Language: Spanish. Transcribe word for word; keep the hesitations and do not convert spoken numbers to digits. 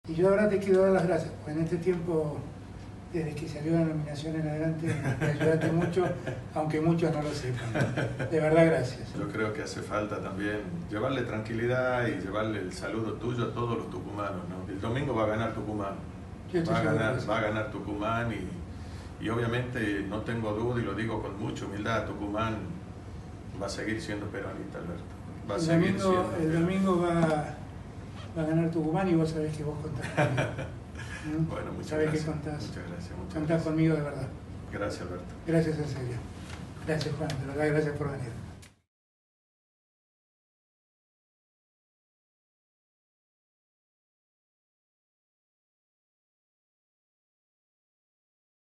Y yo ahora te quiero dar las gracias, porque en este tiempo, desde que salió la nominación en adelante, me ayudaste mucho, aunque muchos no lo sepan. De verdad, gracias. Yo creo que hace falta también llevarle tranquilidad y llevarle el saludo tuyo a todos los tucumanos, ¿no? El domingo va a ganar Tucumán, va a ganar, va a ganar Tucumán y, y obviamente no tengo duda y lo digo con mucha humildad, Tucumán va a seguir siendo peronista, Alberto. Va a el seguir domingo, siendo el domingo va, va a ganar Tucumán y vos sabés que vos contás conmigo. ¿Mm? Bueno, muchas sabés gracias. que contás, muchas gracias. Muchas contás gracias. conmigo de verdad. Gracias, Alberto. Gracias en serio. Gracias, Juan, de verdad, gracias por venir.